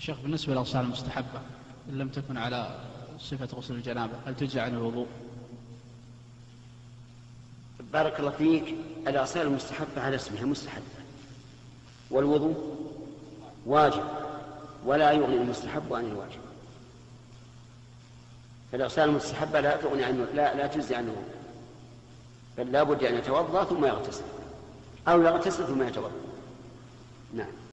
شيخ، بالنسبة للأغسال المستحبة إن لم تكن على صفة غسل الجنابة هل تجزي عن الوضوء؟ بارك الله فيك. الأغسال المستحبة على اسمها مستحبة، والوضوء واجب، ولا يغني المستحب عن الواجب. فالأغسال المستحبة لا تغني عنه، لا تجزي عنه، بل لا بد أن يتوضأ ثم يغتسل، أو يغتسل ثم يتوضأ. نعم.